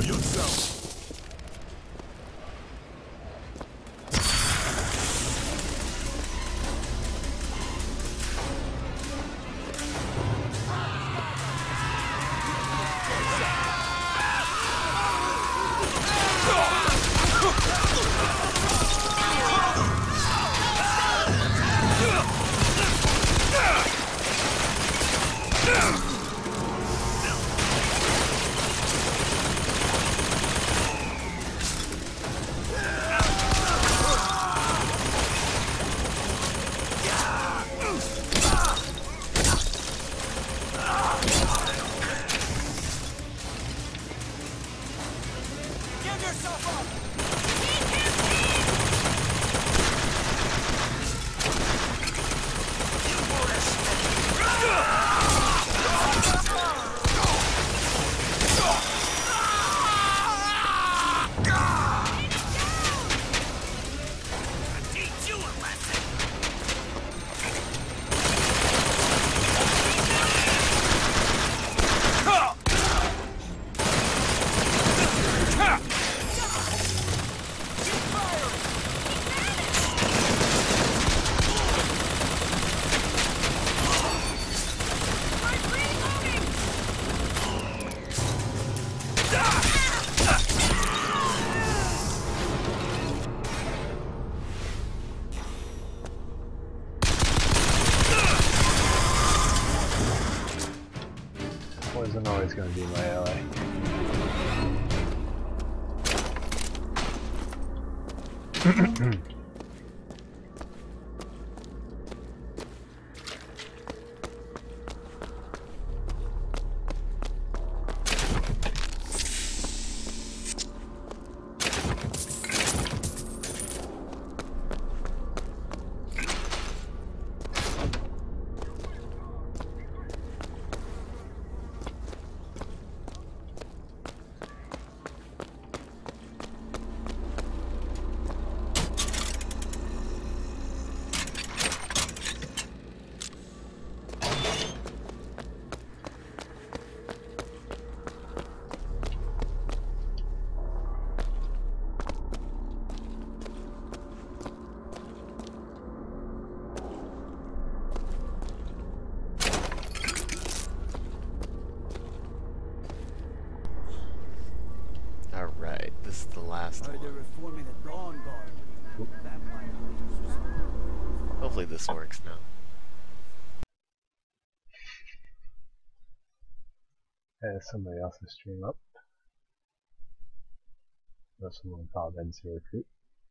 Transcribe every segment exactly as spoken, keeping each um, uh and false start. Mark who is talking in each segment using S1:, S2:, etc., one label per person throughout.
S1: yourself!
S2: Wasn't always going to be my ally.
S3: Alright, this is the last one. Hopefully this works now.
S2: Has somebody else's stream up. Or someone called N C Recruit.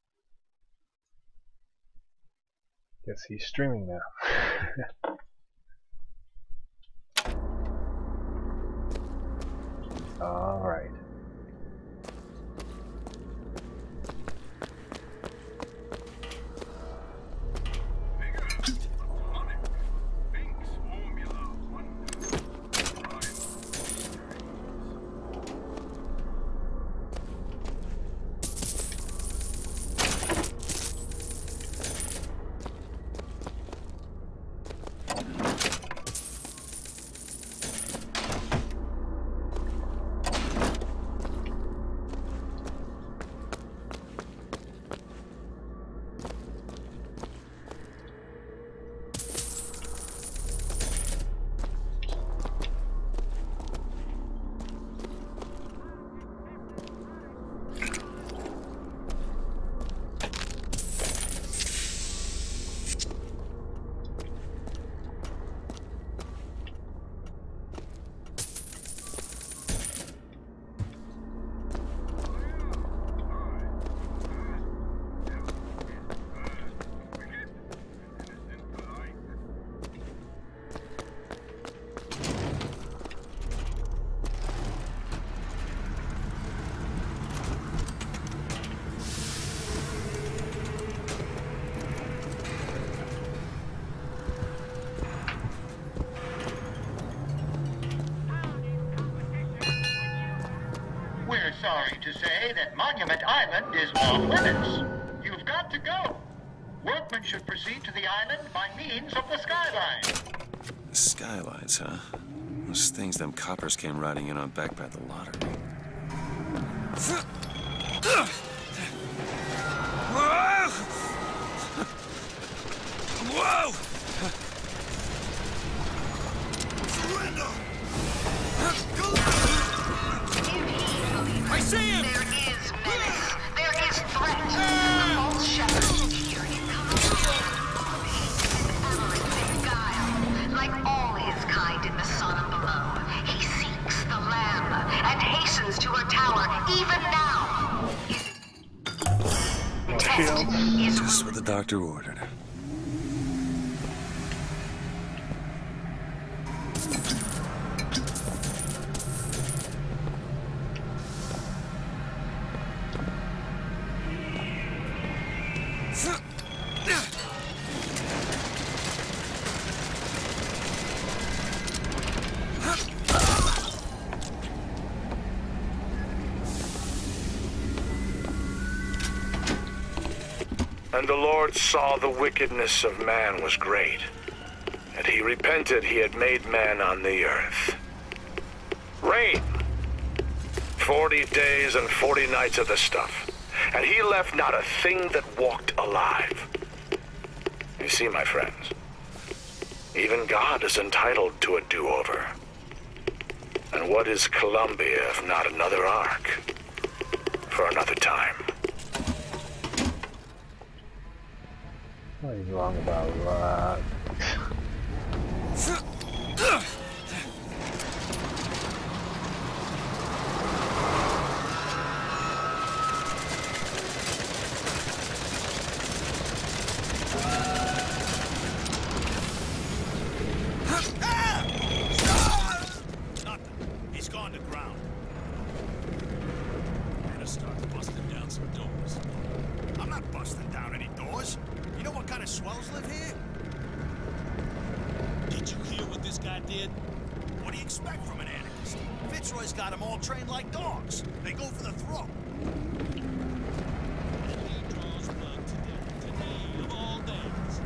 S2: Guess he's streaming now. Alright.
S4: We're sorry to say that Monument Island is off limits. You've got to go. Workmen should proceed to the island by means of the skyline.
S5: The skylines, huh? Those things them coppers came riding in on back by the lottery.
S1: Whoa! Surrender! I see him!
S5: There is menace. There is threat. The false shepherd here is coming. Guile. Like all his kind in the sun below, he seeks the lamb and hastens to her tower even now. His test is
S1: Just what the doctor ordered.
S6: And the Lord saw the wickedness of man was great, and he repented he had made man on the earth. Rain! Forty days and forty nights of the stuff, and he left not a thing that walked alive. You see, my friends, even God is entitled to a do-over. And what is Columbia if not another ark? For another time.
S2: What is wrong about that?
S1: Nothing. He's gone to ground. Better start busting down some doors. I'm not busting down any doors. You know what kind of swells live here? Did you hear what this guy did? What do you expect from an anarchist? Fitzroy's got them all trained like dogs. They go for the throat. He draws blood today, today of all days.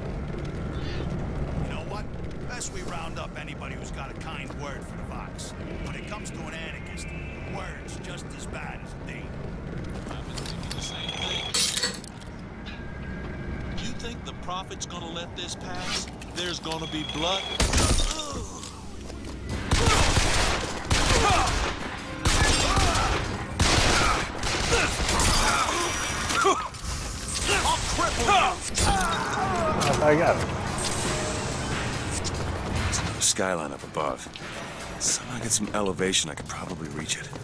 S1: You know what? Best we round up anybody who's got a kind word for the Vox. When it comes to an anarchist, word's just as bad as a deed. I was thinking the same thing. You think the Prophet's gonna let this pass? There's gonna be blood? I'll cripple you!
S2: I got it.
S1: There's another skyline up above. Somehow get some elevation, I could probably reach it.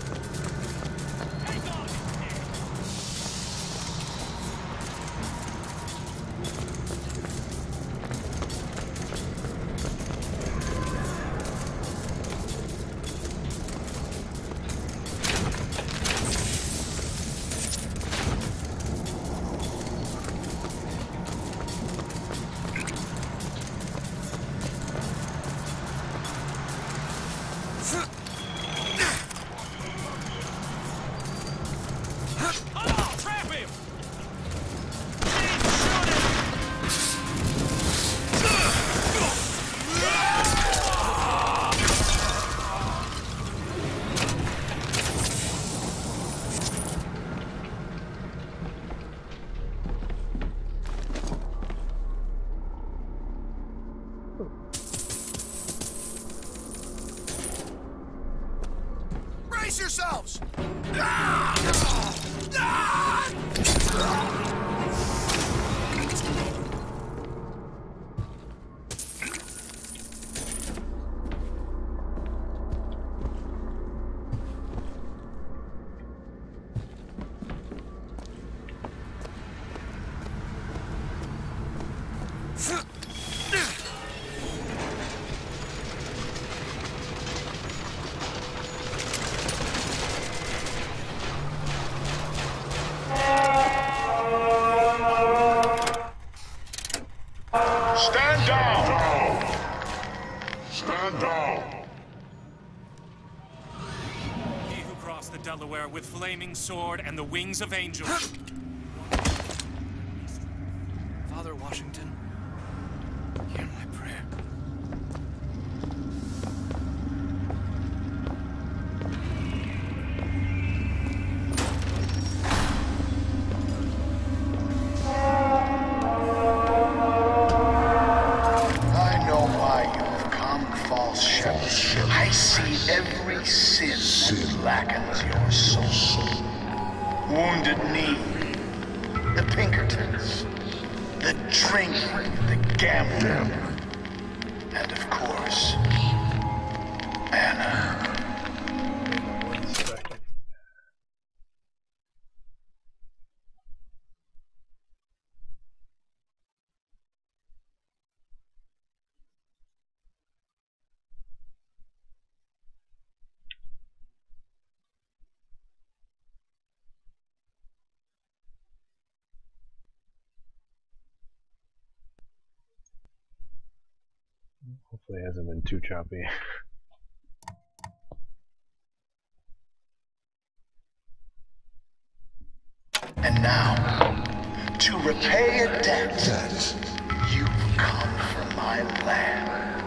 S1: Brace yourselves! Ah! Ah!
S6: Stand down! Stand down!
S7: He who crossed the Delaware with flaming sword and the wings of angels.
S8: Father Washington, hear my prayer.
S9: see every sin that blackens your soul. Wounded knee, the Pinkertons, the drinking, the gambling, and of course, Anna.
S2: One second. Hopefully it hasn't been too choppy.
S9: And now, to repay a debt, you've come from my land.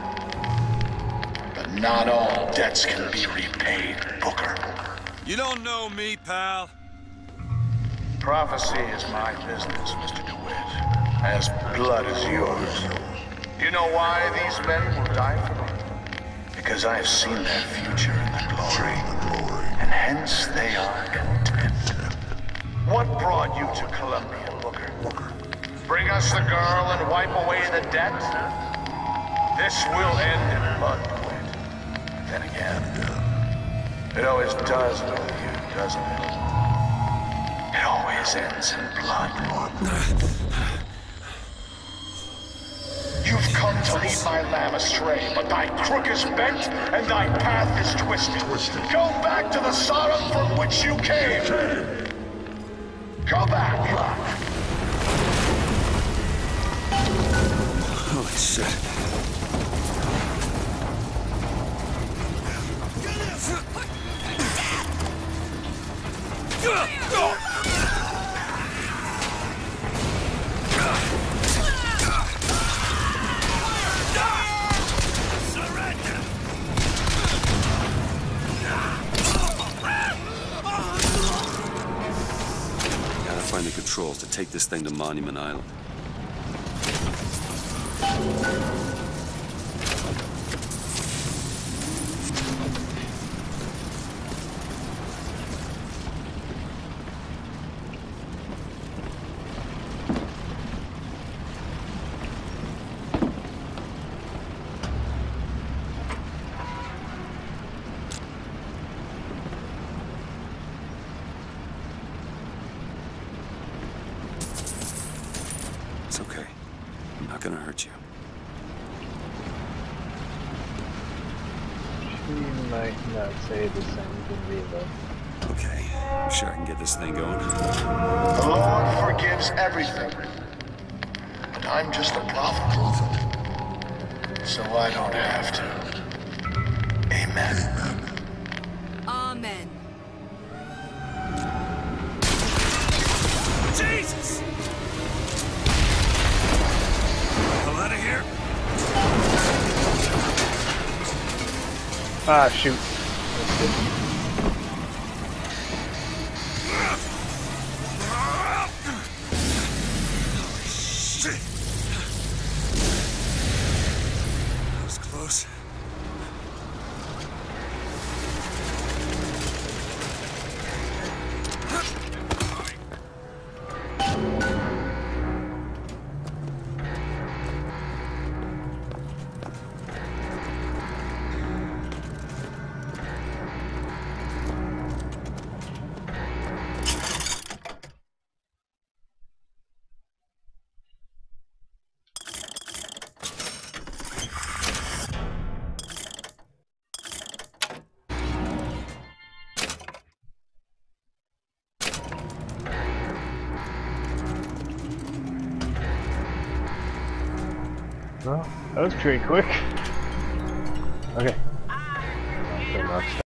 S9: But not all debts can be repaid, Booker.
S8: You don't know me, pal.
S9: Prophecy is my business, Mister DeWitt. As blood is yours. Do you know why these men will die for me? Because I have seen their future in the glory, and hence they are content. What brought you to Columbia, Booker? Bring us the girl and wipe away the debt? This will end in blood, DeWitt. Then again, it always does with you, doesn't it? It always ends in blood. You've come to lead my lamb astray, but thy crook is bent and thy path is twisted. Go back to the Sodom from which you came. Go back.
S8: Holy shit. Find the controls to take this thing to Monument Island. It's okay. I'm not gonna hurt you.
S2: She might not say the same to me though.
S8: Okay, I'm sure I can get this thing going.
S9: The Lord forgives everything. But I'm just a prophet. So I don't have to. Amen.
S10: Amen.
S8: Jesus! Hell out of here.
S2: Ah, shoot.
S8: Shit! That was close.
S2: Well, that was pretty quick. Okay.